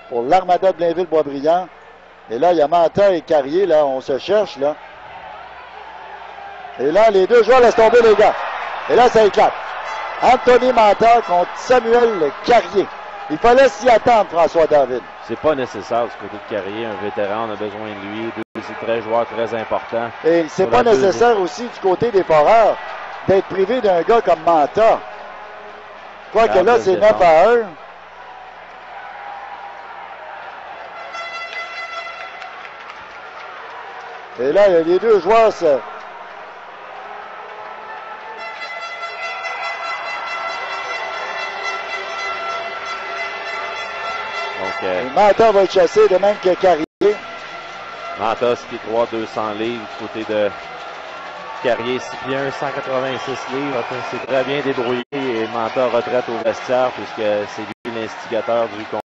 pour l'Armada de Blainville-Boisbriand. Et là, il y a Manta et Carrier, là, on se cherche, là. Et là, les deux joueurs laissent tomber les gars. Et là, ça éclate. Anthony Manta contre Samuel Carrier. Il fallait s'y attendre, François David. C'est pas nécessaire du côté de Carrier. Un vétéran, on a besoin de lui. C'est un joueur très important. Et c'est pas nécessaire aussi du côté des Foreurs d'être privé d'un gars comme Manta. Quoique là, c'est 9-1. Et là, les deux joueurs se... Manta va le chasser de même que Carrier. Manta, 6'3", 200 livres. Du côté de Carrier, 6'1", 186 livres. C'est très bien débrouillé. Et Manta retraite au vestiaire puisque c'est lui l'instigateur du combat.